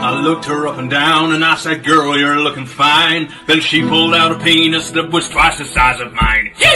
I looked her up and down and I said, girl, you're looking fine. Then she pulled out a penis that was twice the size of mine. Yeah!